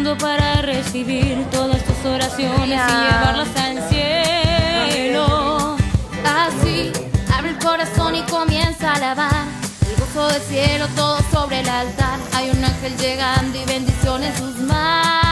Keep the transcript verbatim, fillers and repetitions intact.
mundo para recibir todas tus oraciones y llevarlas al cielo. Así abre el corazón y comienza a alabar. El gozo del cielo todo sobre el altar. Hay un ángel llegando y bendición en sus manos.